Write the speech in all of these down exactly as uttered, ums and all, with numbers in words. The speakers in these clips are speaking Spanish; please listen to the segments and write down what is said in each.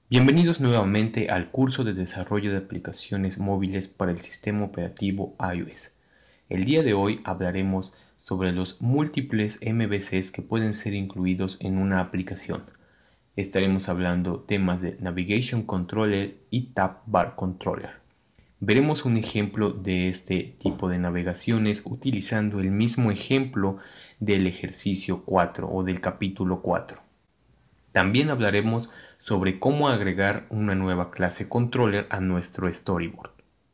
Bienvenidos nuevamente al curso de desarrollo de aplicaciones móviles para el sistema operativo iOS. El día de hoy hablaremos sobre los múltiples M V Cs que pueden ser incluidos en una aplicación. Estaremos hablando temas de Navigation Controller y Tab Bar Controller. Veremos un ejemplo de este tipo de navegaciones utilizando el mismo ejemplo del ejercicio cuatro o del capítulo cuatro. También hablaremos sobre cómo agregar una nueva clase controller a nuestro storyboard.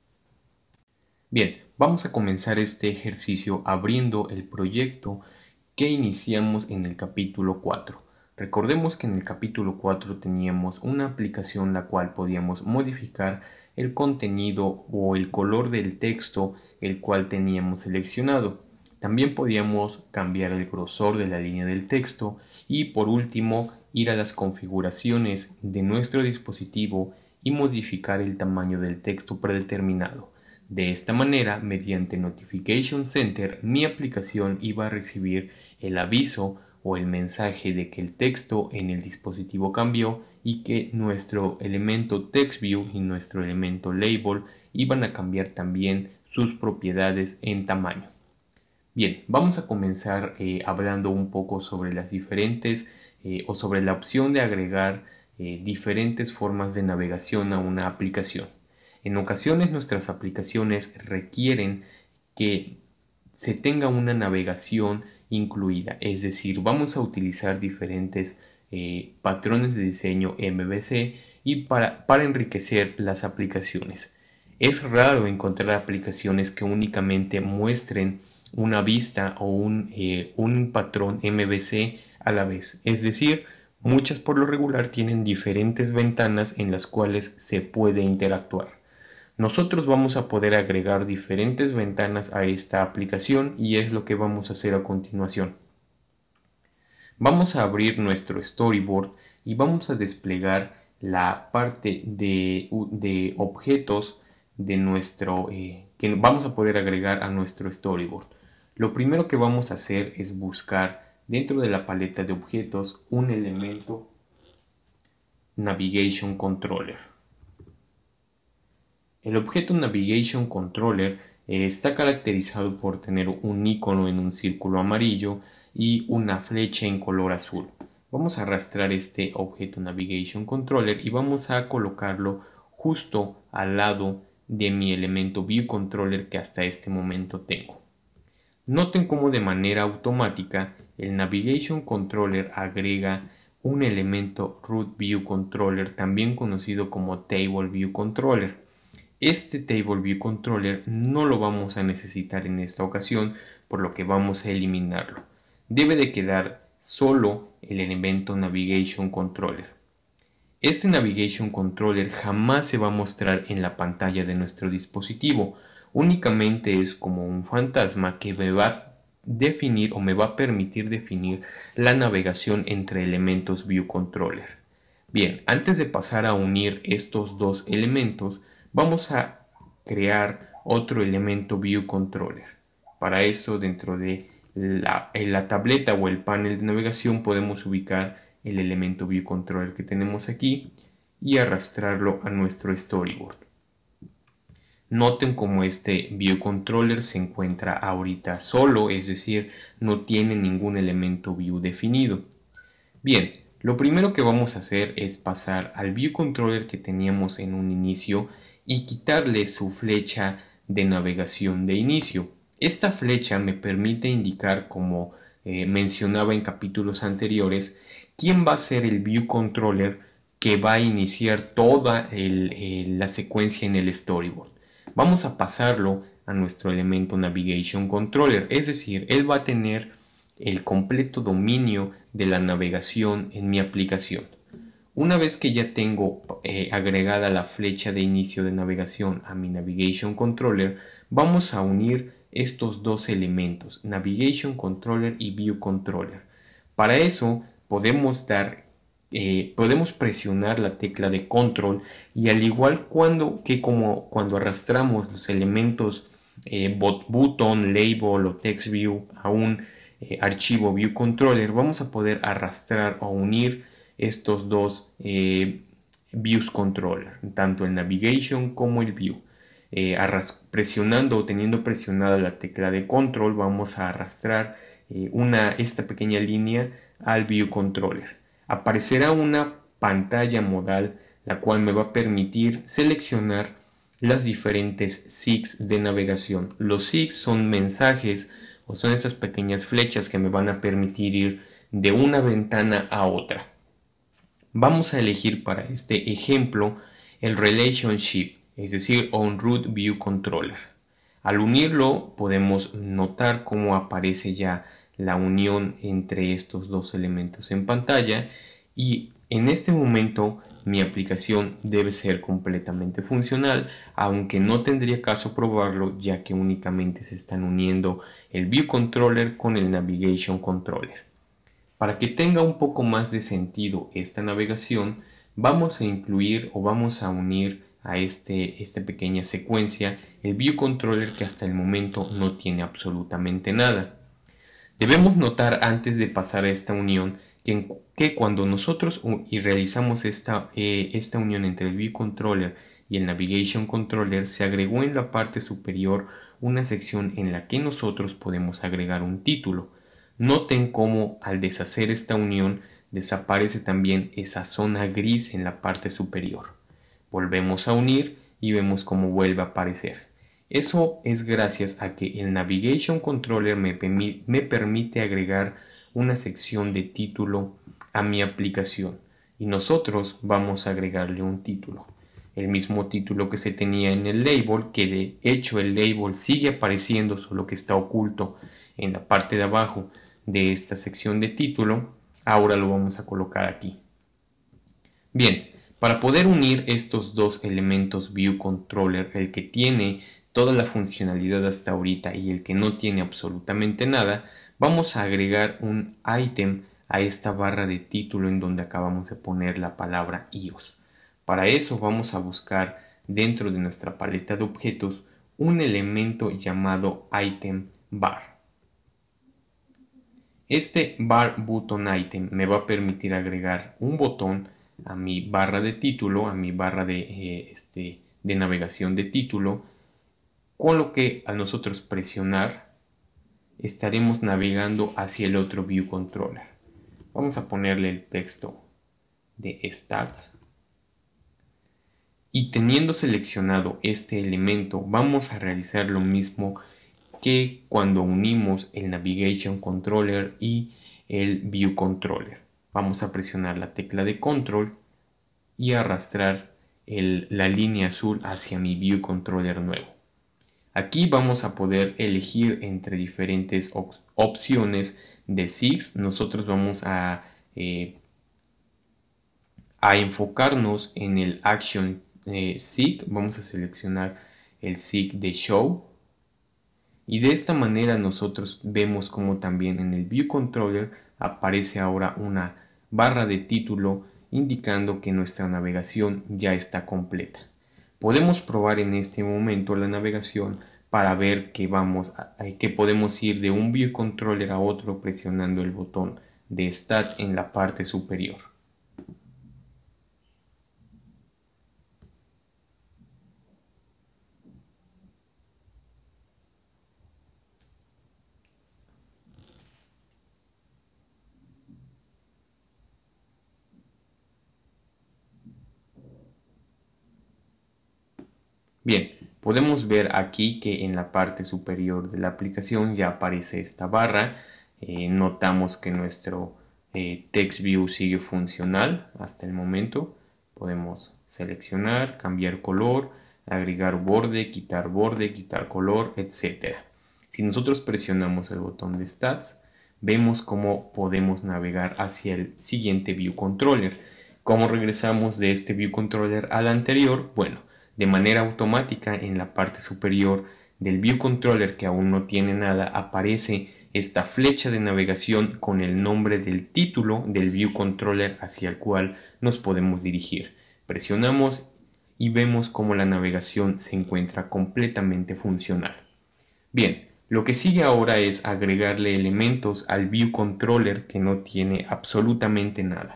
Bien, vamos a comenzar este ejercicio abriendo el proyecto que iniciamos en el capítulo cuatro. Recordemos que en el capítulo cuatro teníamos una aplicación la cual podíamos modificar el contenido o el color del texto el cual teníamos seleccionado. También podíamos cambiar el grosor de la línea del texto y por último ir a las configuraciones de nuestro dispositivo y modificar el tamaño del texto predeterminado. De esta manera, mediante Notification Center, mi aplicación iba a recibir el aviso o el mensaje de que el texto en el dispositivo cambió y que nuestro elemento TextView y nuestro elemento Label iban a cambiar también sus propiedades en tamaño. Bien, vamos a comenzar eh, hablando un poco sobre las diferentes eh, o sobre la opción de agregar eh, diferentes formas de navegación a una aplicación. En ocasiones nuestras aplicaciones requieren que se tenga una navegación incluida, es decir, vamos a utilizar diferentes eh, patrones de diseño M V C y para, para enriquecer las aplicaciones. Es raro encontrar aplicaciones que únicamente muestren una vista o un, eh, un patrón M V C a la vez, es decir, muchas por lo regular tienen diferentes ventanas en las cuales se puede interactuar. Nosotros vamos a poder agregar diferentes ventanas a esta aplicación y es lo que vamos a hacer a continuación. Vamos a abrir nuestro storyboard y vamos a desplegar la parte de, de objetos de nuestro, eh, que vamos a poder agregar a nuestro storyboard. Lo primero que vamos a hacer es buscar dentro de la paleta de objetos un elemento Navigation Controller. El objeto Navigation Controller eh, está caracterizado por tener un icono en un círculo amarillo y una flecha en color azul. Vamos a arrastrar este objeto Navigation Controller y vamos a colocarlo justo al lado de mi elemento View Controller que hasta este momento tengo. Noten cómo de manera automática el Navigation Controller agrega un elemento Root View Controller, también conocido como Table View Controller. Este Table View Controller no lo vamos a necesitar en esta ocasión, por lo que vamos a eliminarlo. Debe de quedar solo el elemento Navigation Controller. Este Navigation Controller jamás se va a mostrar en la pantalla de nuestro dispositivo, únicamente es como un fantasma que me va a definir o me va a permitir definir la navegación entre elementos View Controller. Bien, antes de pasar a unir estos dos elementos, vamos a crear otro elemento View Controller. Para eso, dentro de la, la tableta o el panel de navegación podemos ubicar el elemento View Controller que tenemos aquí y arrastrarlo a nuestro storyboard. Noten cómo este View Controller se encuentra ahorita solo, es decir, no tiene ningún elemento View definido. Bien, lo primero que vamos a hacer es pasar al View Controller que teníamos en un inicio y quitarle su flecha de navegación de inicio. Esta flecha me permite indicar, como eh, mencionaba en capítulos anteriores, quién va a ser el View Controller que va a iniciar toda el, el, la secuencia en el storyboard. Vamos a pasarlo a nuestro elemento Navigation Controller, es decir, él va a tener el completo dominio de la navegación en mi aplicación. Una vez que ya tengo eh, agregada la flecha de inicio de navegación a mi Navigation Controller, vamos a unir estos dos elementos, Navigation Controller y View Controller. Para eso podemos dar Eh, podemos presionar la tecla de control y al igual cuando, que como cuando arrastramos los elementos eh, button, label o text view a un eh, archivo view controller, vamos a poder arrastrar o unir estos dos eh, Views Controller, tanto el Navigation como el View. Eh, presionando o teniendo presionada la tecla de control, vamos a arrastrar eh, una, esta pequeña línea al View Controller. Aparecerá una pantalla modal, la cual me va a permitir seleccionar las diferentes S I Gs de navegación. Los S I Gs son mensajes o son esas pequeñas flechas que me van a permitir ir de una ventana a otra. Vamos a elegir para este ejemplo el Relationship, es decir, OnRoute View Controller. Al unirlo podemos notar cómo aparece ya la unión entre estos dos elementos en pantalla, y en este momento mi aplicación debe ser completamente funcional, aunque no tendría caso probarlo, ya que únicamente se están uniendo el View Controller con el Navigation Controller. Para que tenga un poco más de sentido esta navegación, vamos a incluir o vamos a unir a este, esta pequeña secuencia el View Controller, que hasta el momento no tiene absolutamente nada. Debemos notar antes de pasar a esta unión que, que cuando nosotros y realizamos esta, eh, esta unión entre el View Controller y el Navigation Controller, se agregó en la parte superior una sección en la que nosotros podemos agregar un título. Noten cómo al deshacer esta unión desaparece también esa zona gris en la parte superior. Volvemos a unir y vemos cómo vuelve a aparecer. Eso es gracias a que el Navigation Controller me, me permite agregar una sección de título a mi aplicación, y nosotros vamos a agregarle un título. El mismo título que se tenía en el label, que de hecho el label sigue apareciendo, solo que está oculto en la parte de abajo de esta sección de título. Ahora lo vamos a colocar aquí. Bien, para poder unir estos dos elementos View Controller, el que tiene toda la funcionalidad hasta ahorita y el que no tiene absolutamente nada, vamos a agregar un item a esta barra de título en donde acabamos de poner la palabra iOS. Para eso vamos a buscar dentro de nuestra paleta de objetos un elemento llamado item bar. Este bar button item me va a permitir agregar un botón a mi barra de título, a mi barra de, eh, este, de navegación de título, con lo que al nosotros presionar estaremos navegando hacia el otro View Controller. Vamos a ponerle el texto de Stats, y teniendo seleccionado este elemento vamos a realizar lo mismo que cuando unimos el Navigation Controller y el View Controller. Vamos a presionar la tecla de Control y arrastrar el, la línea azul hacia mi View Controller nuevo. Aquí vamos a poder elegir entre diferentes op opciones de S I Gs. Nosotros vamos a, eh, a enfocarnos en el Action eh, S I G. Vamos a seleccionar el S I G de Show. Y de esta manera nosotros vemos como también en el View Controller aparece ahora una barra de título indicando que nuestra navegación ya está completa. Podemos probar en este momento la navegación para ver que, vamos a, que podemos ir de un View Controller a otro presionando el botón de Stat en la parte superior. Bien, podemos ver aquí que en la parte superior de la aplicación ya aparece esta barra. Eh, notamos que nuestro eh, TextView sigue funcional hasta el momento. Podemos seleccionar, cambiar color, agregar borde, quitar borde, quitar color, etcétera. Si nosotros presionamos el botón de Stats, vemos cómo podemos navegar hacia el siguiente View Controller. ¿Cómo regresamos de este View Controller al anterior? Bueno, de manera automática en la parte superior del View Controller, que aún no tiene nada, aparece esta flecha de navegación con el nombre del título del View Controller hacia el cual nos podemos dirigir. Presionamos y vemos cómo la navegación se encuentra completamente funcional. Bien, lo que sigue ahora es agregarle elementos al View Controller que no tiene absolutamente nada.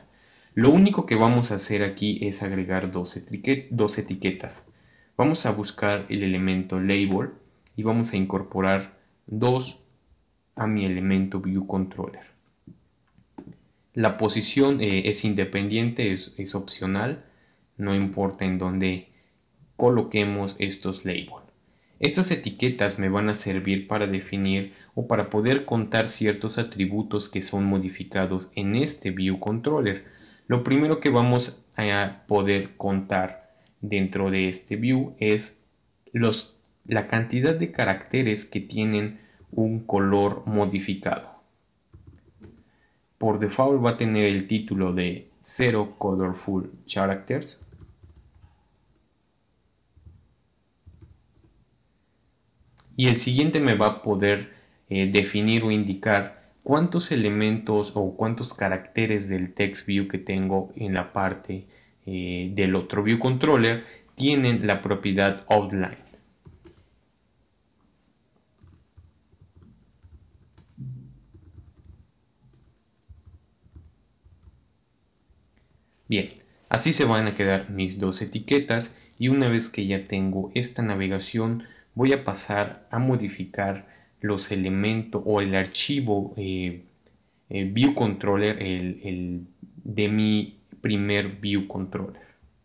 Lo único que vamos a hacer aquí es agregar dos, etiquet dos etiquetas. Vamos a buscar el elemento label y vamos a incorporar dos a mi elemento viewController. La posición eh, es independiente, es, es opcional, no importa en dónde coloquemos estos labels. Estas etiquetas me van a servir para definir o para poder contar ciertos atributos que son modificados en este viewController. Lo primero que vamos a poder contar dentro de este view es los, la cantidad de caracteres que tienen un color modificado. Por default va a tener el título de Zero Colorful Characters. Y el siguiente me va a poder eh, definir o indicar cuántos elementos o cuántos caracteres del text view que tengo en la parte eh, del otro view controller tienen la propiedad outline. Bien, así se van a quedar mis dos etiquetas y una vez que ya tengo esta navegación voy a pasar a modificar los elementos o el archivo eh, eh, view controller el, el, de mi primer view controller.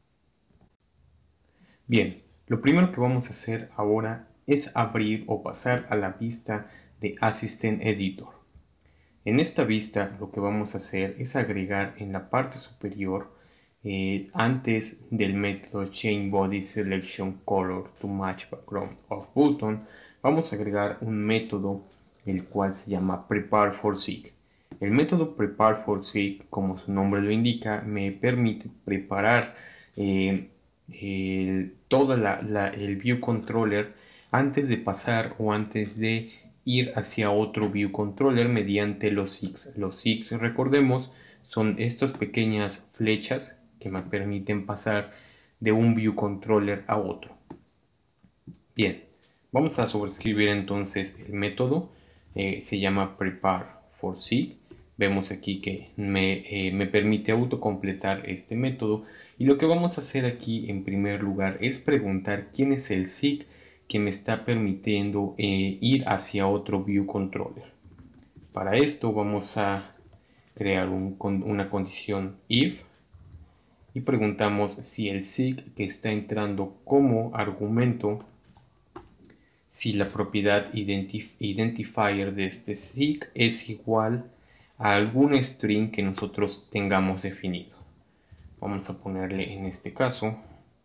Bien, lo primero que vamos a hacer ahora es abrir o pasar a la vista de Assistant Editor. En esta vista lo que vamos a hacer es agregar en la parte superior eh, antes del método Change Body Selection Color to Match Background of Button, vamos a agregar un método el cual se llama Prepare for Seek. El método Prepare for Seek, como su nombre lo indica, me permite preparar eh, el, toda la, la, el view controller antes de pasar o antes de ir hacia otro view controller mediante los seeks. Los seeks, recordemos, son estas pequeñas flechas que me permiten pasar de un view controller a otro. Bien, vamos a sobreescribir entonces el método. Eh, se llama Prepare for Seek. Vemos aquí que me, eh, me permite autocompletar este método. Y lo que vamos a hacer aquí en primer lugar es preguntar quién es el seek que me está permitiendo eh, ir hacia otro view controller. Para esto vamos a crear un, una condición if y preguntamos si el seek que está entrando como argumento, si la propiedad identif identifier de este seek es igual a algún string que nosotros tengamos definido. Vamos a ponerle en este caso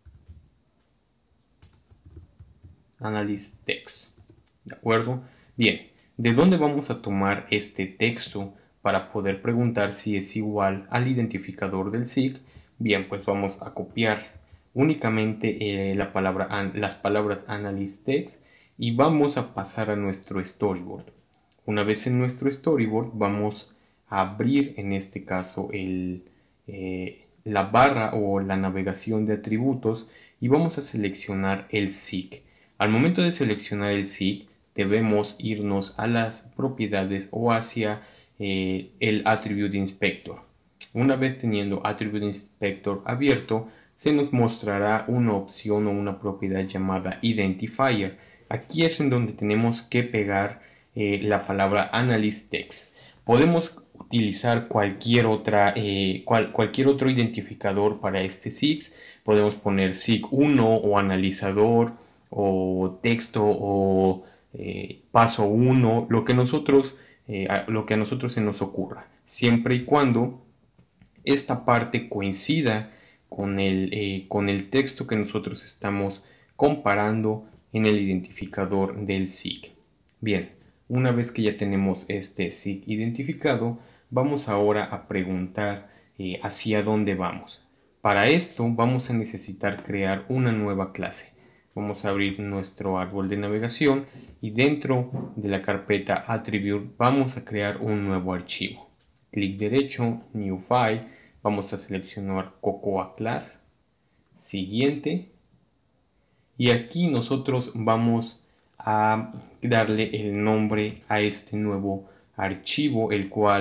analyst text. ¿De acuerdo? Bien, ¿de dónde vamos a tomar este texto para poder preguntar si es igual al identificador del seek? Bien, pues vamos a copiar únicamente eh, la palabra, las palabras analyst text y vamos a pasar a nuestro storyboard. Una vez en nuestro storyboard vamos a abrir en este caso el, eh, la barra o la navegación de atributos y vamos a seleccionar el seek. Al momento de seleccionar el seek debemos irnos a las propiedades o hacia eh, el Attribute Inspector. Una vez teniendo Attribute Inspector abierto, se nos mostrará una opción o una propiedad llamada Identifier. Aquí es en donde tenemos que pegar eh, la palabra Analyst Text. Podemos utilizar cualquier, otra, eh, cual, cualquier otro identificador para este seek. Podemos poner seek uno o analizador o texto o eh, paso uno, lo que, nosotros, eh, a, lo que a nosotros se nos ocurra, siempre y cuando esta parte coincida con el, eh, con el texto que nosotros estamos comparando en el identificador del seek. Bien, una vez que ya tenemos este seek identificado, vamos ahora a preguntar eh, hacia dónde vamos. Para esto vamos a necesitar crear una nueva clase. Vamos a abrir nuestro árbol de navegación y dentro de la carpeta Attribute vamos a crear un nuevo archivo. Clic derecho, New File, vamos a seleccionar Cocoa Class, siguiente, y aquí nosotros vamos a darle el nombre a este nuevo archivo, el cual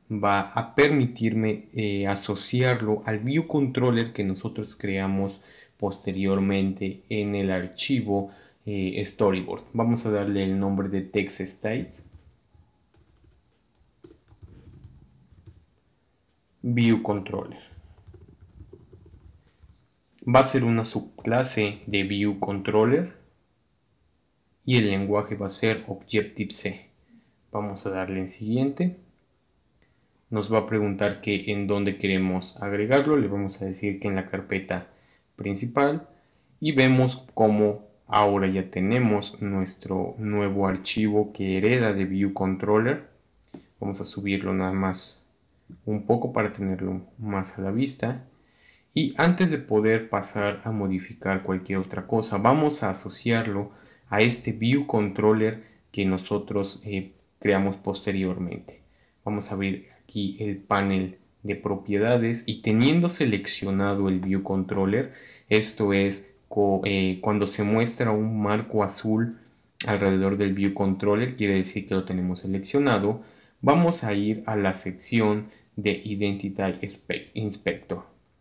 va a permitirme eh, asociarlo al view controller que nosotros creamos posteriormente en el archivo eh, storyboard. Vamos a darle el nombre de TextState view controller. Va a ser una subclase de view controller y el lenguaje va a ser Objective-C. Vamos a darle en siguiente. Nos va a preguntar que en dónde queremos agregarlo. Le vamos a decir que en la carpeta principal. Y vemos cómo ahora ya tenemos nuestro nuevo archivo que hereda de View Controller. Vamos a subirlo nada más un poco para tenerlo más a la vista. Y antes de poder pasar a modificar cualquier otra cosa, vamos a asociarlo a este View Controller que nosotros eh, creamos posteriormente. Vamos a abrir aquí el panel de propiedades y teniendo seleccionado el View Controller, esto es eh, cuando se muestra un marco azul alrededor del View Controller, quiere decir que lo tenemos seleccionado. Vamos a ir a la sección de Identity Inspector.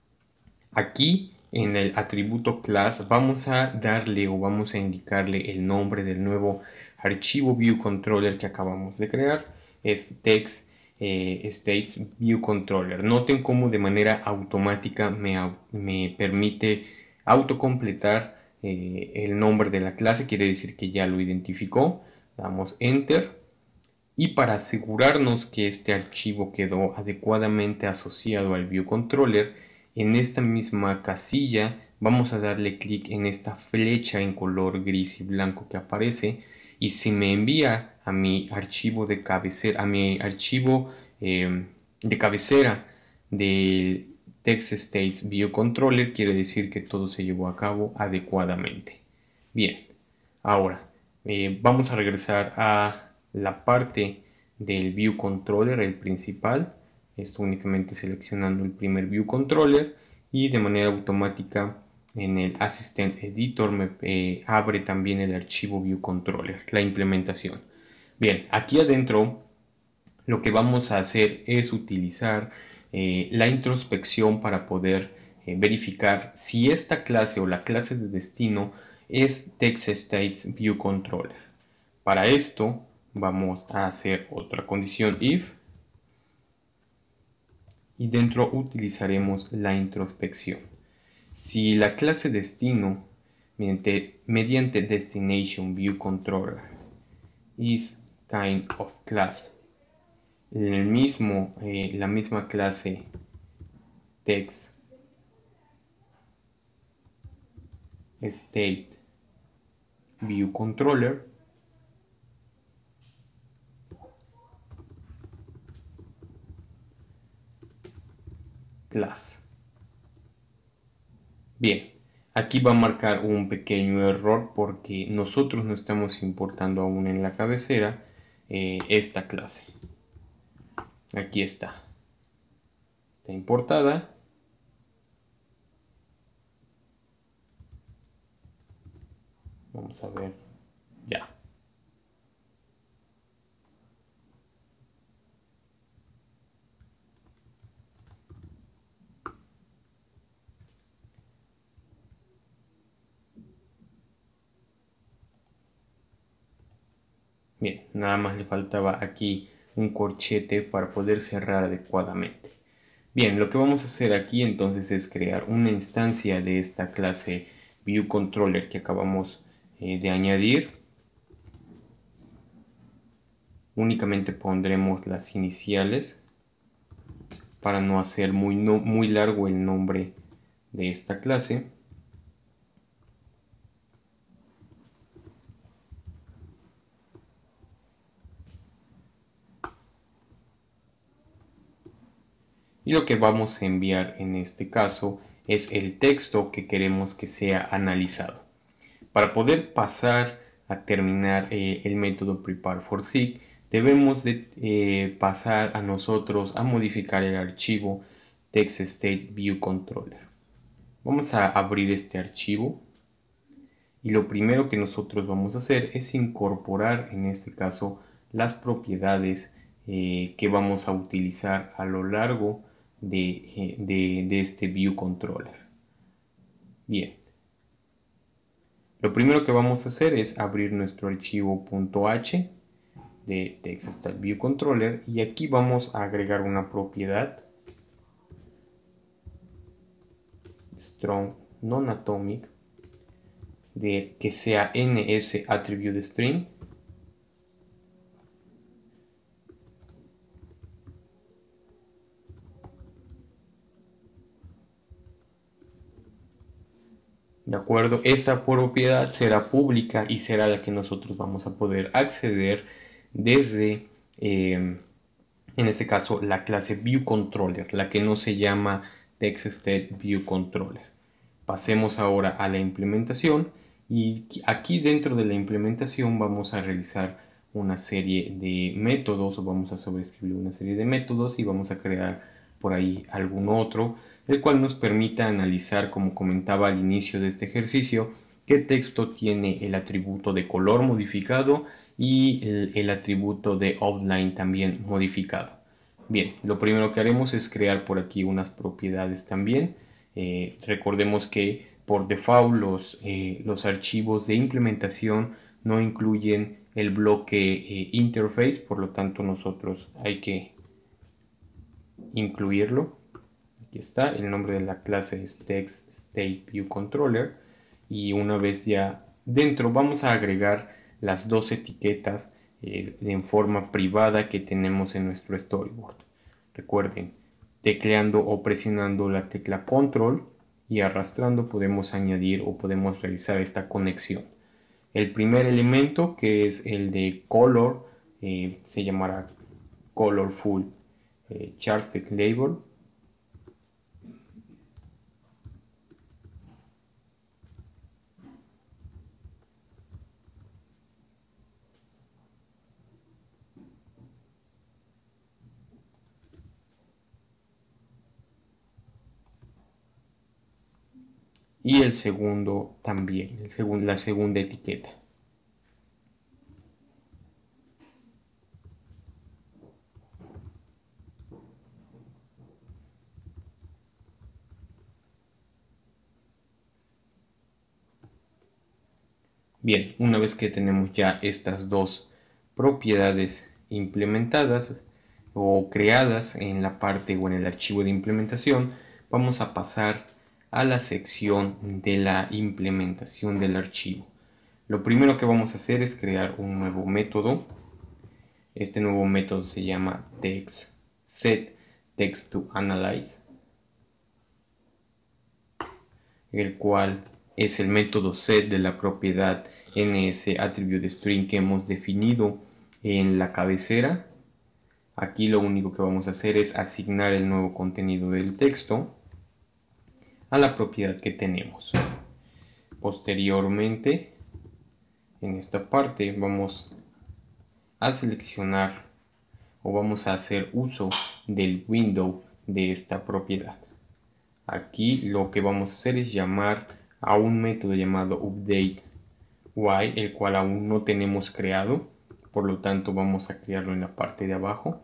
Aquí en el atributo class vamos a darle o vamos a indicarle el nombre del nuevo archivo View Controller que acabamos de crear. Es text eh, states View Controller. Noten cómo de manera automática me, me permite autocompletar eh, el nombre de la clase. Quiere decir que ya lo identificó. Damos Enter. Y para asegurarnos que este archivo quedó adecuadamente asociado al View Controller, en esta misma casilla vamos a darle clic en esta flecha en color gris y blanco que aparece y se me envía a mi archivo de cabecera, a mi archivo eh, de cabecera del TextState View Controller. Quiere decir que todo se llevó a cabo adecuadamente. Bien, ahora eh, vamos a regresar a la parte del View Controller, el principal. Esto únicamente seleccionando el primer View Controller y de manera automática en el Assistant Editor me eh, abre también el archivo View Controller, la implementación. Bien, aquí adentro lo que vamos a hacer es utilizar eh, la introspección para poder eh, verificar si esta clase o la clase de destino es TextState View Controller. Para esto vamos a hacer otra condición if y dentro utilizaremos la introspección. Si la clase destino mediante, mediante destination view controller is kind of class, el mismo, eh, la misma clase text state view controller, class. Bien, aquí va a marcar un pequeño error porque nosotros no estamos importando aún en la cabecera eh, esta clase. Aquí está. Está importada. Vamos a ver. Ya. Bien, nada más le faltaba aquí un corchete para poder cerrar adecuadamente. Bien, lo que vamos a hacer aquí entonces es crear una instancia de esta clase View Controller que acabamos eh, de añadir. Únicamente pondremos las iniciales para no hacer muy, no, muy largo el nombre de esta clase. Y lo que vamos a enviar en este caso es el texto que queremos que sea analizado. Para poder pasar a terminar eh, el método prepare for seek, debemos de eh, pasar a nosotros a modificar el archivo TextState View Controller. Vamos a abrir este archivo y lo primero que nosotros vamos a hacer es incorporar en este caso las propiedades eh, que vamos a utilizar a lo largo de, de, de este View Controller. Bien, lo primero que vamos a hacer es abrir nuestro archivo .h de TextStackViewController y aquí vamos a agregar una propiedad strong non-atomic de que sea NSAttributeString de acuerdo. Esta propiedad será pública y será la que nosotros vamos a poder acceder desde eh, en este caso la clase ViewController, la que no se llama TextStackViewController. Pasemos ahora a la implementación y aquí dentro de la implementación vamos a realizar una serie de métodos o vamos a sobreescribir una serie de métodos y vamos a crear por ahí algún otro el cual nos permita analizar, como comentaba al inicio de este ejercicio, qué texto tiene el atributo de color modificado y el, el atributo de outline también modificado. Bien, lo primero que haremos es crear por aquí unas propiedades también. Eh, recordemos que por default los, eh, los archivos de implementación no incluyen el bloque eh, interface, por lo tanto nosotros hay que incluirlo. Aquí está, el nombre de la clase es TextStackViewController y una vez ya dentro vamos a agregar las dos etiquetas eh, en forma privada que tenemos en nuestro storyboard. Recuerden, tecleando o presionando la tecla control y arrastrando podemos añadir o podemos realizar esta conexión. El primer elemento, que es el de color, eh, se llamará colorful eh, chartex label. Y el segundo también, el segun, la segunda etiqueta. Bien, una vez que tenemos ya estas dos propiedades implementadas o creadas en la parte o en el archivo de implementación, vamos a pasar a la sección de la implementación del archivo. Lo primero que vamos a hacer es crear un nuevo método. Este nuevo método se llama TextSetTextToAnalyze, el cual es el método set de la propiedad NSAttributeString que hemos definido en la cabecera. Aquí lo único que vamos a hacer es asignar el nuevo contenido del texto a la propiedad que tenemos. Posteriormente, en esta parte vamos a seleccionar o vamos a hacer uso del window de esta propiedad. Aquí lo que vamos a hacer es llamar a un método llamado updateY, el cual aún no tenemos creado, por lo tanto vamos a crearlo en la parte de abajo.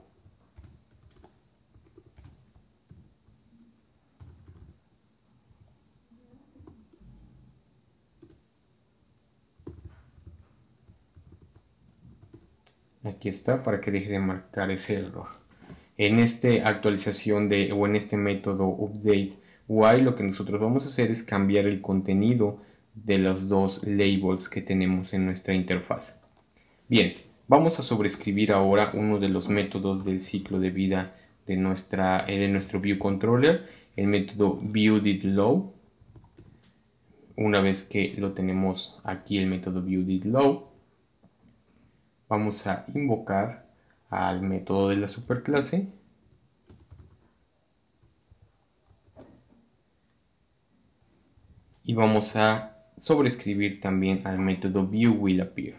Aquí está, para que deje de marcar ese error. En esta actualización de o en este método updateY, lo que nosotros vamos a hacer es cambiar el contenido de los dos labels que tenemos en nuestra interfaz. Bien, vamos a sobreescribir ahora uno de los métodos del ciclo de vida de, nuestra, de nuestro ViewController, el método viewDidLow. Una vez que lo tenemos aquí, el método viewDidLow, vamos a invocar al método de la superclase y vamos a sobreescribir también al método viewWillAppear.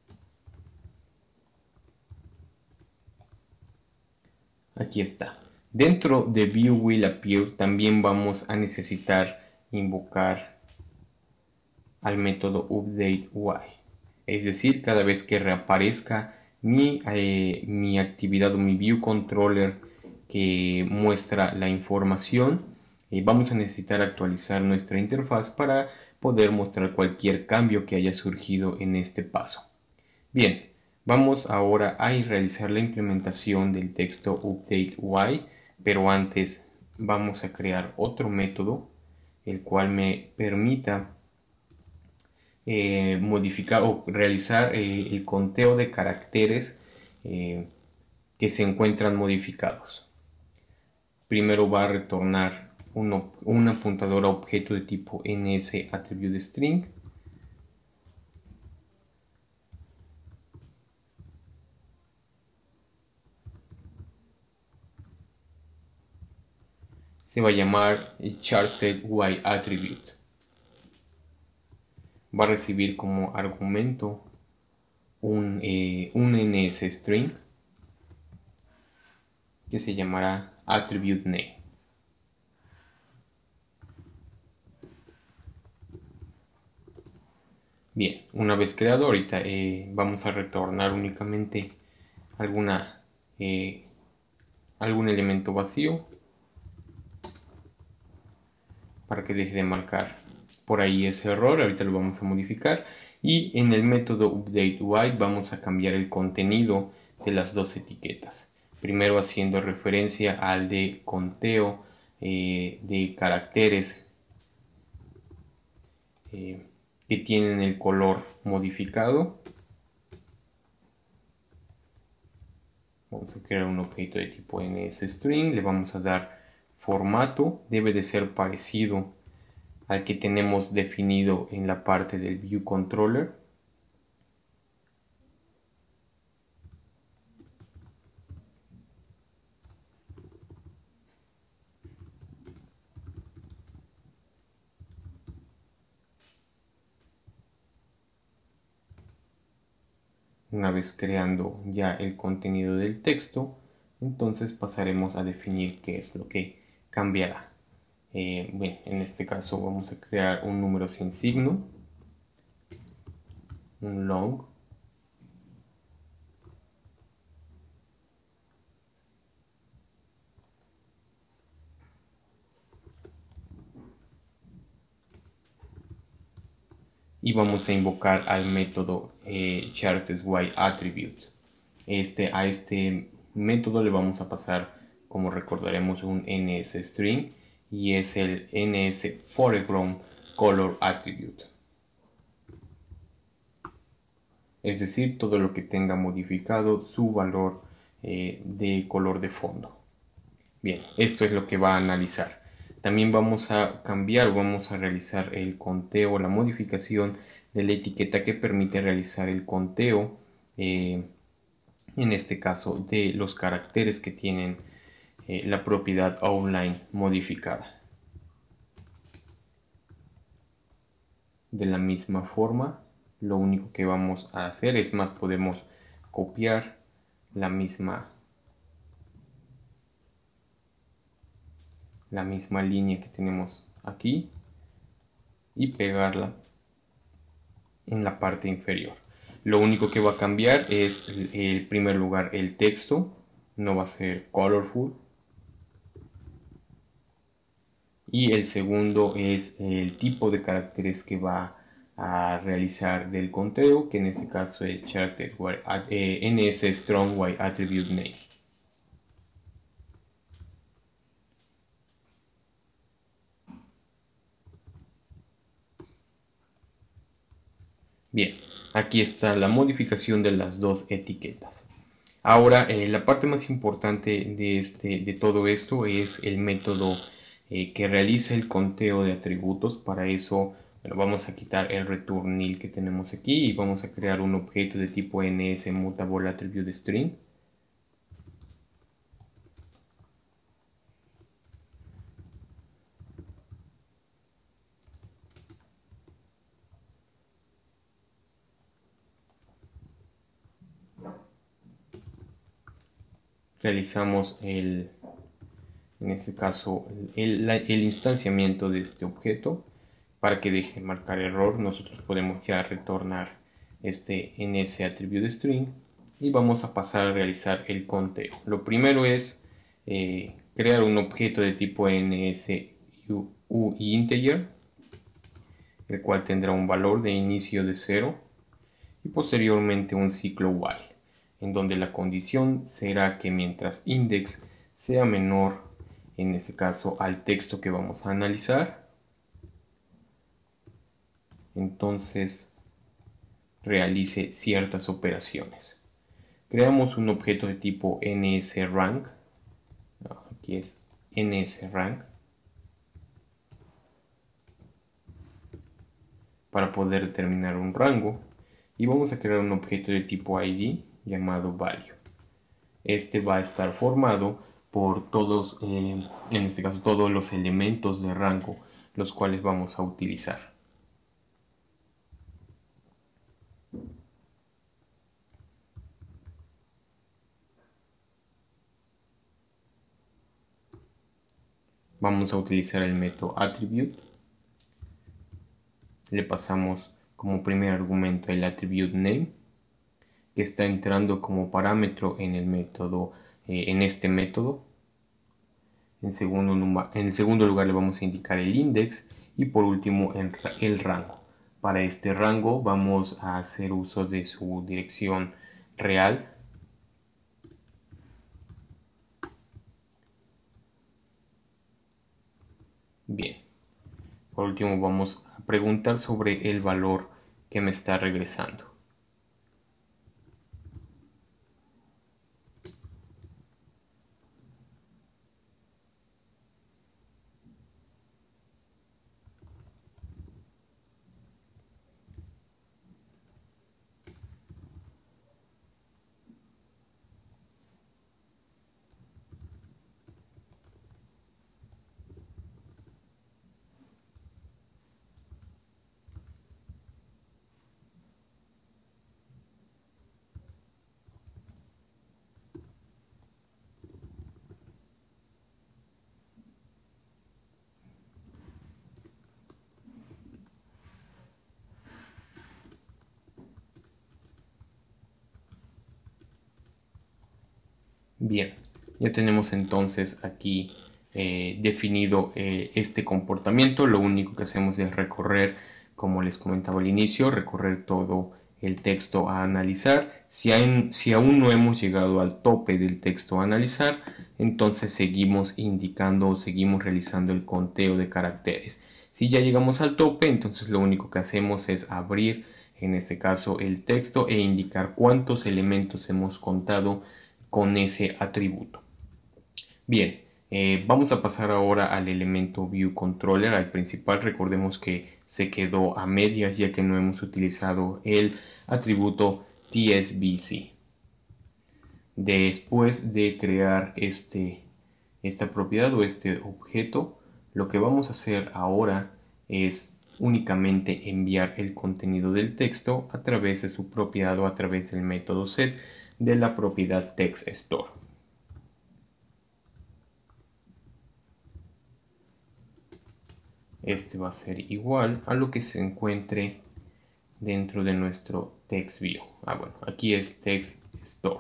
Aquí está. Dentro de ViewWillAppear también vamos a necesitar invocar al método UpdateUI. Es decir, cada vez que reaparezca mi, eh, mi actividad o mi ViewController que muestra la información, eh, vamos a necesitar actualizar nuestra interfaz para poder mostrar cualquier cambio que haya surgido en este paso. Bien, vamos ahora a realizar la implementación del texto UpdateUI, pero antes vamos a crear otro método el cual me permita eh, modificar o realizar eh, el conteo de caracteres eh, que se encuentran modificados. Primero va a retornar uno, un apuntador a objeto de tipo NSAttributeString. Se va a llamar CharsetYAttribute. Va a recibir como argumento un, eh, un NSString que se llamará AttributeName. Bien, una vez creado, ahorita eh, vamos a retornar únicamente alguna, eh, algún elemento vacío para que deje de marcar por ahí ese error. Ahorita lo vamos a modificar y en el método UpdateUI vamos a cambiar el contenido de las dos etiquetas. Primero haciendo referencia al de conteo eh, de caracteres eh, que tienen el color modificado. Vamos a crear un objeto de tipo NSString, le vamos a dar formato, debe de ser parecido al que tenemos definido en la parte del ViewController. Una vez creando ya el contenido del texto, entonces pasaremos a definir qué es lo que cambiará. Eh, bueno, en este caso vamos a crear un número sin signo, un long, y vamos a invocar al método eh, ChartSYAttribute. Este, a este método le vamos a pasar, como recordaremos, un NSString y es el NSForegroundColorAttribute. Es decir, todo lo que tenga modificado su valor eh, de color de fondo. Bien, esto es lo que va a analizar. También vamos a cambiar, vamos a realizar el conteo, la modificación de la etiqueta que permite realizar el conteo, eh, en este caso, de los caracteres que tienen eh, la propiedad outline modificada. De la misma forma, lo único que vamos a hacer es más, podemos copiar la misma la misma línea que tenemos aquí y pegarla en la parte inferior. Lo único que va a cambiar es en primer lugar el texto, no va a ser colorful, y el segundo es el tipo de caracteres que va a realizar del conteo, que en este caso es character eh, NSStrong-Y-Attribute-Name. Bien, aquí está la modificación de las dos etiquetas. Ahora, eh, la parte más importante de, este, de todo esto es el método eh, que realiza el conteo de atributos. Para eso, bueno, vamos a quitar el return nil que tenemos aquí y vamos a crear un objeto de tipo NSMutableAttributeString. Realizamos el, en este caso el, el, el instanciamiento de este objeto. Para que deje marcar error, nosotros podemos ya retornar este NSAttributeString y vamos a pasar a realizar el conteo. Lo primero es eh, crear un objeto de tipo NSUInteger, el cual tendrá un valor de inicio de cero y posteriormente un ciclo while, en donde la condición será que mientras index sea menor, en este caso al texto que vamos a analizar, entonces realice ciertas operaciones. Creamos un objeto de tipo NSRank, aquí es NSRank, para poder determinar un rango, y vamos a crear un objeto de tipo I D llamado value. Este va a estar formado por todos, eh, en este caso todos los elementos de rango, los cuales vamos a utilizar. Vamos a utilizar el método attribute. Le pasamos como primer argumento el attribute name, que está entrando como parámetro en el método, eh, en este método. En segundo, en el segundo lugar le vamos a indicar el index y por último el, el rango. Para este rango vamos a hacer uso de su dirección real. Bien. Por último vamos a preguntar sobre el valor que me está regresando. Bien, ya tenemos entonces aquí eh, definido eh, este comportamiento. Lo único que hacemos es recorrer, como les comentaba al inicio, recorrer todo el texto a analizar. Si, hay, si aún no hemos llegado al tope del texto a analizar, entonces seguimos indicando o seguimos realizando el conteo de caracteres. Si ya llegamos al tope, entonces lo único que hacemos es abrir, en este caso, el texto e indicar cuántos elementos hemos contado con ese atributo. Bien, eh, vamos a pasar ahora al elemento ViewController, al principal. Recordemos que se quedó a medias ya que no hemos utilizado el atributo T S B C. Después de crear este, esta propiedad o este objeto, lo que vamos a hacer ahora es únicamente enviar el contenido del texto a través de su propiedad o a través del método set de la propiedad TextStore. Este va a ser igual a lo que se encuentre dentro de nuestro TextView. Ah, bueno, aquí es TextStore.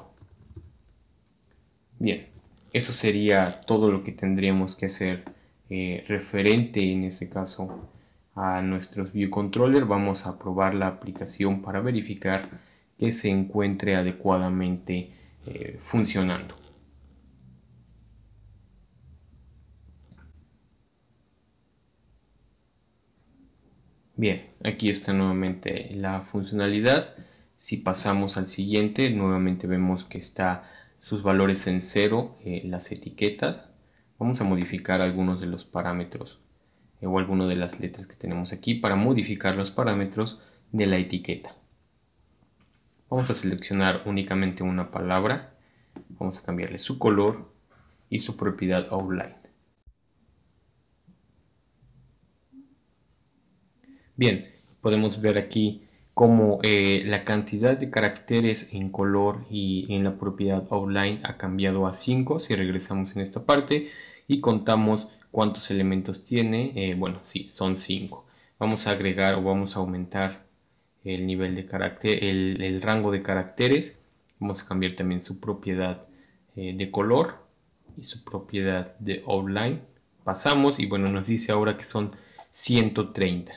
Bien, eso sería todo lo que tendríamos que hacer eh, referente en este caso a nuestros ViewController. Vamos a probar la aplicación para verificar que se encuentre adecuadamente eh, funcionando. Bien, aquí está nuevamente la funcionalidad. Si pasamos al siguiente, nuevamente vemos que está sus valores en cero, eh, las etiquetas. Vamos a modificar algunos de los parámetros eh, o algunas de las letras que tenemos aquí para modificar los parámetros de la etiqueta. Vamos a seleccionar únicamente una palabra, vamos a cambiarle su color y su propiedad outline. Bien, podemos ver aquí cómo eh, la cantidad de caracteres en color y en la propiedad outline ha cambiado a cinco si regresamos en esta parte, y contamos cuántos elementos tiene. Eh, bueno, sí, son cinco. Vamos a agregar o vamos a aumentar el nivel de carácter, el, el rango de caracteres. Vamos a cambiar también su propiedad eh, de color y su propiedad de outline. Pasamos y bueno, nos dice ahora que son ciento treinta.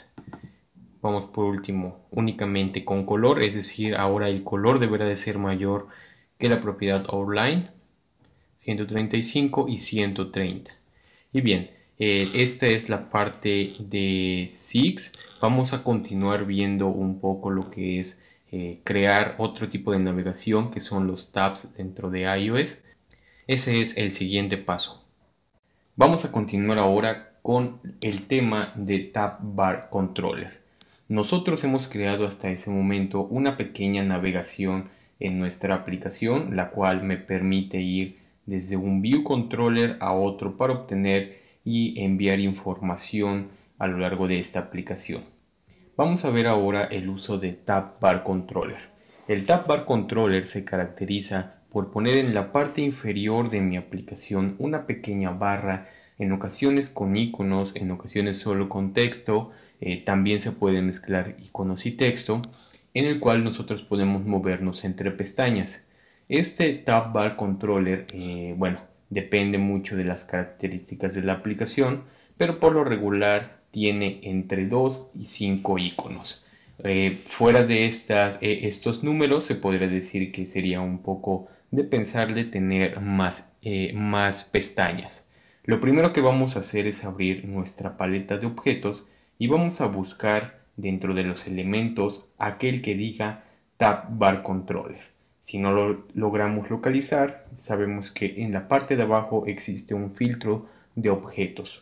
Vamos por último únicamente con color, es decir, ahora el color deberá de ser mayor que la propiedad outline, ciento treinta y cinco y ciento treinta. Y bien, eh, esta es la parte de SIGS. Vamos a continuar viendo un poco lo que es eh, crear otro tipo de navegación, que son los tabs dentro de iOS. Ese es el siguiente paso. Vamos a continuar ahora con el tema de Tab Bar Controller. Nosotros hemos creado hasta ese momento una pequeña navegación en nuestra aplicación, la cual me permite ir desde un View Controller a otro para obtener y enviar información a lo largo de esta aplicación. Vamos a ver ahora el uso de Tab Bar Controller. El Tab Bar Controller se caracteriza por poner en la parte inferior de mi aplicación una pequeña barra, en ocasiones con iconos, en ocasiones solo con texto. Eh, también se pueden mezclar iconos y texto, en el cual nosotros podemos movernos entre pestañas. Este Tab Bar Controller, eh, bueno, depende mucho de las características de la aplicación, pero por lo regular tiene entre dos y cinco iconos. Eh, fuera de estas, eh, estos números, se podría decir que sería un poco de pensarle tener más, eh, más pestañas. Lo primero que vamos a hacer es abrir nuestra paleta de objetos y vamos a buscar dentro de los elementos aquel que diga Tab Bar Controller. Si no lo logramos localizar, sabemos que en la parte de abajo existe un filtro de objetos.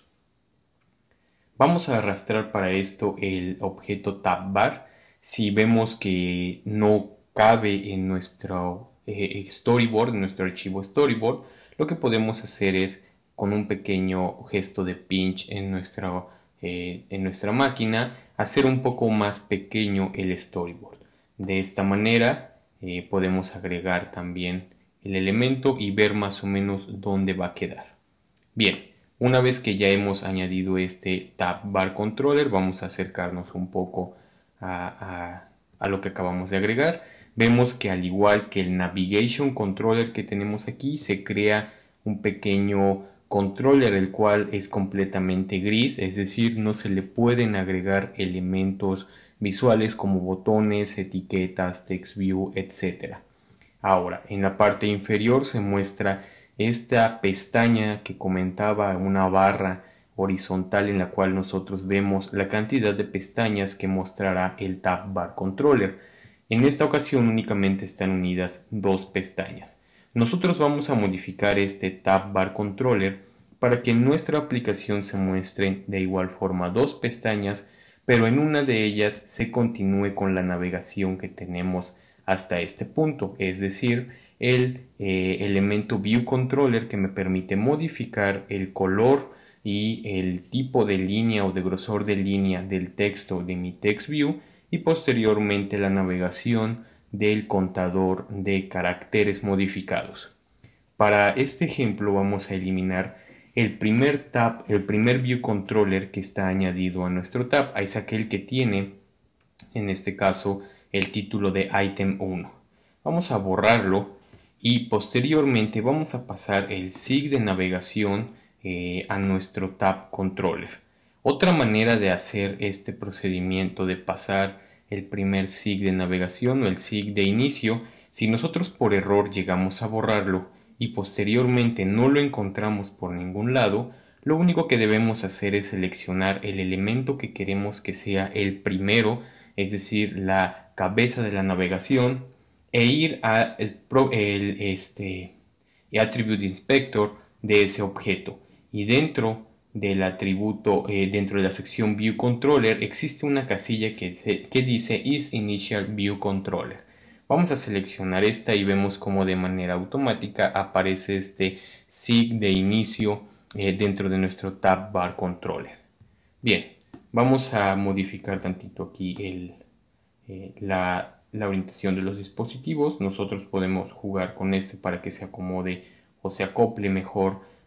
Vamos a arrastrar para esto el objeto Tab Bar. Si vemos que no cabe en nuestro eh, storyboard, en nuestro archivo storyboard, lo que podemos hacer es, con un pequeño gesto de pinch en nuestra, eh, en nuestra máquina, hacer un poco más pequeño el storyboard. De esta manera eh, podemos agregar también el elemento y ver más o menos dónde va a quedar. Bien. Una vez que ya hemos añadido este Tab Bar Controller, vamos a acercarnos un poco a, a, a, lo que acabamos de agregar. Vemos que al igual que el Navigation Controller que tenemos aquí, se crea un pequeño controller el cual es completamente gris, es decir, no se le pueden agregar elementos visuales como botones, etiquetas, text view, etcétera. Ahora, en la parte inferior se muestra esta pestaña que comentaba, una barra horizontal en la cual nosotros vemos la cantidad de pestañas que mostrará el Tab Bar Controller. En esta ocasión únicamente están unidas dos pestañas. Nosotros vamos a modificar este Tab Bar Controller para que en nuestra aplicación se muestren de igual forma dos pestañas, pero en una de ellas se continúe con la navegación que tenemos hasta este punto, es decir, el eh, elemento View Controller que me permite modificar el color y el tipo de línea o de grosor de línea del texto de mi text view, y posteriormente la navegación del contador de caracteres modificados. Para este ejemplo vamos a eliminar el primer tab, el primer View Controller que está añadido a nuestro tab, es aquel que tiene en este caso el título de Item uno. Vamos a borrarlo y posteriormente vamos a pasar el SIG de navegación eh, a nuestro Tab Controller. Otra manera de hacer este procedimiento de pasar el primer SIG de navegación o el SIG de inicio, si nosotros por error llegamos a borrarlo y posteriormente no lo encontramos por ningún lado, lo único que debemos hacer es seleccionar el elemento que queremos que sea el primero, es decir, la cabeza de la navegación, e ir a el, el este, Attribute Inspector de ese objeto. Y dentro del atributo, eh, dentro de la sección View Controller, existe una casilla que, que dice Is Initial View Controller. Vamos a seleccionar esta y vemos como de manera automática aparece este SIG de inicio eh, dentro de nuestro Tab Bar Controller. Bien, vamos a modificar tantito aquí el, eh, la, la orientación de los dispositivos. Nosotros podemos jugar con este para que se acomode o se acople mejor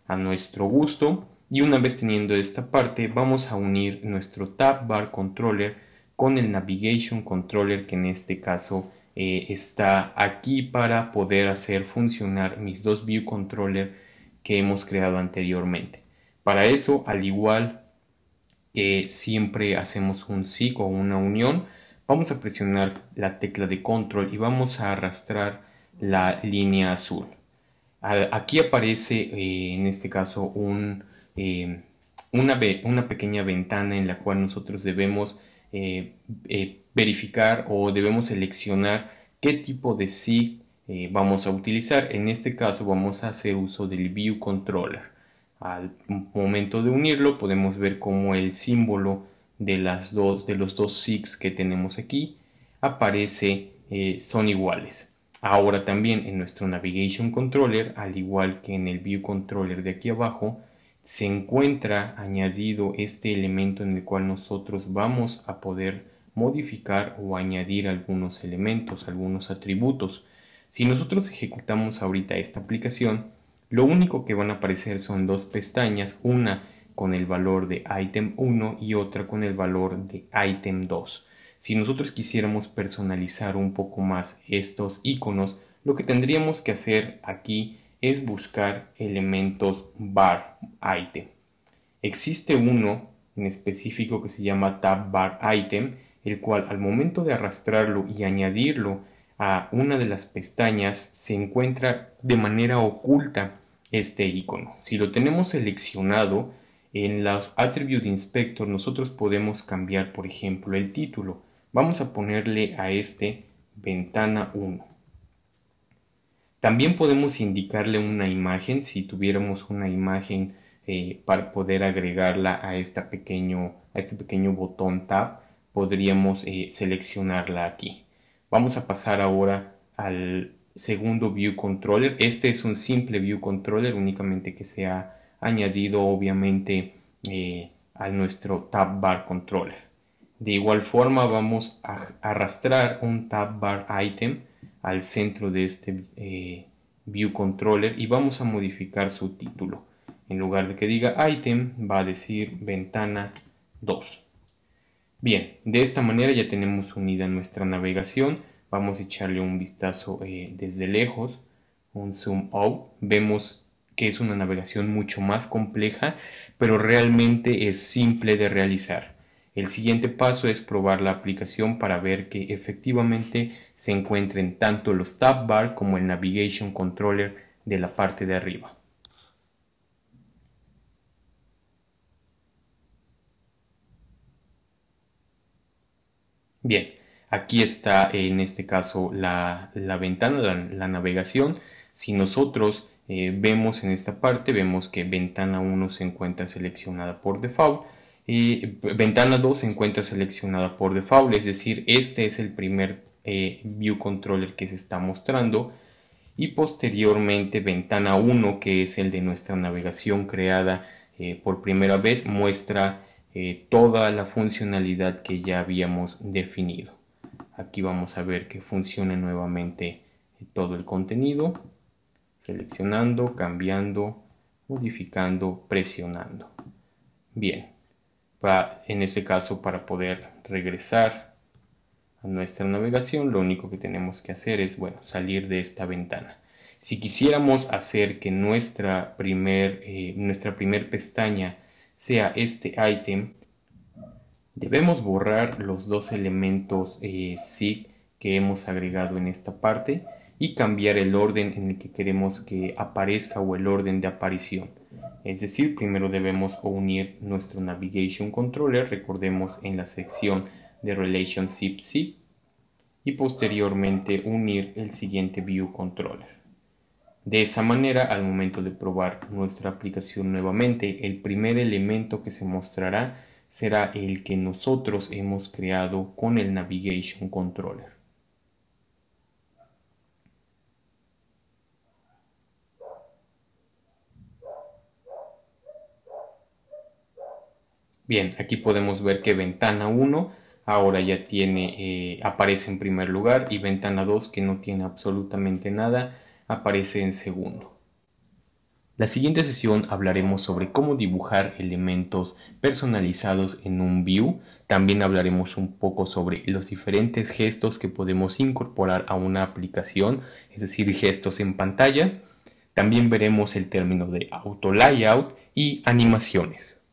a nuestro gusto. Y una vez teniendo esta parte, vamos a unir nuestro Tab Bar Controller con el Navigation Controller, que en este caso eh, está aquí para poder hacer funcionar mis dos View Controller que hemos creado anteriormente. Para eso, al igual que siempre hacemos un S I G o una unión, vamos a presionar la tecla de control y vamos a arrastrar la línea azul. Aquí aparece eh, en este caso un, eh, una, una pequeña ventana en la cual nosotros debemos eh, eh, verificar o debemos seleccionar qué tipo de S I G eh, vamos a utilizar. En este caso vamos a hacer uso del View Controller. Al momento de unirlo podemos ver cómo el símbolo de, las dos, de los dos S I Gs que tenemos aquí aparece, eh, son iguales. Ahora también en nuestro Navigation Controller, al igual que en el View Controller de aquí abajo, se encuentra añadido este elemento en el cual nosotros vamos a poder modificar o añadir algunos elementos, algunos atributos. Si nosotros ejecutamos ahorita esta aplicación, lo único que van a aparecer son dos pestañas, una con el valor de Item uno y otra con el valor de Item dos. Si nosotros quisiéramos personalizar un poco más estos iconos, lo que tendríamos que hacer aquí es buscar elementos bar item. Existe uno en específico que se llama tab bar item, el cual al momento de arrastrarlo y añadirlo a una de las pestañas se encuentra de manera oculta este icono. Si lo tenemos seleccionado en los Attribute Inspector, nosotros podemos cambiar, por ejemplo, el título. Vamos a ponerle a este ventana uno. También podemos indicarle una imagen, si tuviéramos una imagen eh, para poder agregarla a, esta pequeño, a este pequeño botón Tab, podríamos eh, seleccionarla aquí. Vamos a pasar ahora al segundo View Controller. Este es un simple View Controller, únicamente que se ha añadido obviamente eh, a nuestro Tab Bar Controller. De igual forma vamos a arrastrar un Tab Bar Item al centro de este eh, View Controller y vamos a modificar su título. En lugar de que diga Item, va a decir Ventana dos. Bien, de esta manera ya tenemos unida nuestra navegación. Vamos a echarle un vistazo eh, desde lejos, un zoom out. Vemos que es una navegación mucho más compleja, pero realmente es simple de realizar. El siguiente paso es probar la aplicación para ver que efectivamente se encuentren tanto los Tab Bar como el Navigation Controller de la parte de arriba. Bien, aquí está en este caso la, la ventana, la, la navegación. Si nosotros eh, vemos en esta parte, vemos que ventana uno se encuentra seleccionada por default. Y ventana dos se encuentra seleccionada por default, es decir, este es el primer eh, View Controller que se está mostrando. Y posteriormente ventana uno, que es el de nuestra navegación creada eh, por primera vez, muestra eh, toda la funcionalidad que ya habíamos definido. Aquí vamos a ver que funciona nuevamente todo el contenido, seleccionando, cambiando, modificando, presionando. Bien, para, en este caso para poder regresar a nuestra navegación, lo único que tenemos que hacer es, bueno, salir de esta ventana. Si quisiéramos hacer que nuestra primer, eh, nuestra primer pestaña sea este ítem, debemos borrar los dos elementos eh, S I G que hemos agregado en esta parte y cambiar el orden en el que queremos que aparezca o el orden de aparición. Es decir, primero debemos unir nuestro Navigation Controller, recordemos en la sección de Relationship S I G, y posteriormente unir el siguiente View Controller. De esa manera, al momento de probar nuestra aplicación nuevamente, el primer elemento que se mostrará será el que nosotros hemos creado con el Navigation Controller. Bien, aquí podemos ver que ventana uno ahora ya tiene, eh, aparece en primer lugar, y ventana dos, que no tiene absolutamente nada, aparece en segundo. La siguiente sesión hablaremos sobre cómo dibujar elementos personalizados en un view. También hablaremos un poco sobre los diferentes gestos que podemos incorporar a una aplicación, es decir, gestos en pantalla. También veremos el término de auto layout y animaciones.